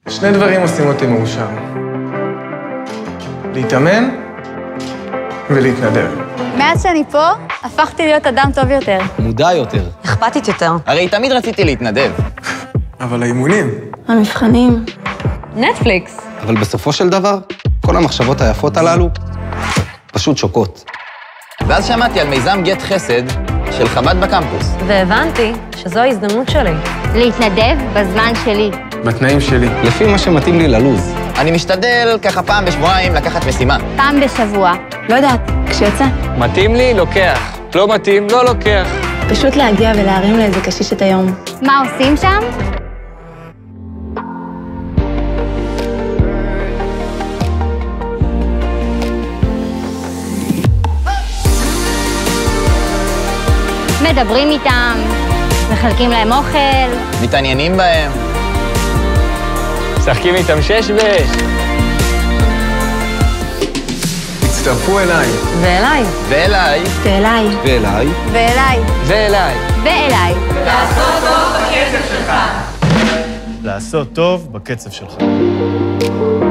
שני דברים עושים אותי מאושר. להתאמן ולהתנדב. מאז שאני פה, הפכתי להיות אדם טוב יותר. מודע יותר. אכפתית יותר. הרי תמיד רציתי להתנדב. אבל האימונים... המבחנים. נטפליקס. אבל בסופו של דבר, כל המחשבות היפות הללו פשוט שוקות. ואז שמעתי על מיזם גט חסד של חב"ד בקמפוס. והבנתי שזו ההזדמנות שלי. להתנדב בזמן שלי. בתנאים שלי. לפי מה שמתאים לי ללוז. אני משתדל ככה פעם בשבועיים לקחת משימה. פעם בשבוע. לא יודעת, כשיוצא. מתאים לי, לוקח. לא מתאים, לא לוקח. פשוט להגיע ולהרים לאיזה קשיש את היום. מה עושים שם? מדברים איתם, מחלקים להם אוכל. מתעניינים בהם. משחקים איתם 6 ב-6. הצטרפו אליי. ואליי. ואליי. ואליי. ואליי. ואליי. ואליי. ואליי. לעשות טוב בקצב שלך.